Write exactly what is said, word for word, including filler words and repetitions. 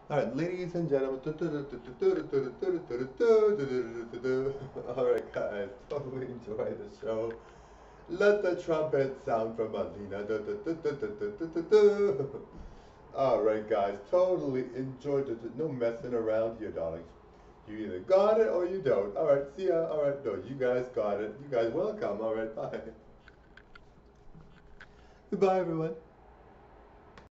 Alright, ladies and gentlemen. Alright, guys, totally enjoy the show. Let the trumpet sound from Alina. Alright, guys, totally enjoyed it. No messing around here, darlings. You either got it or you don't. Alright, see ya. Alright, no, you guys got it. You guys welcome. Alright, bye. Goodbye, everyone.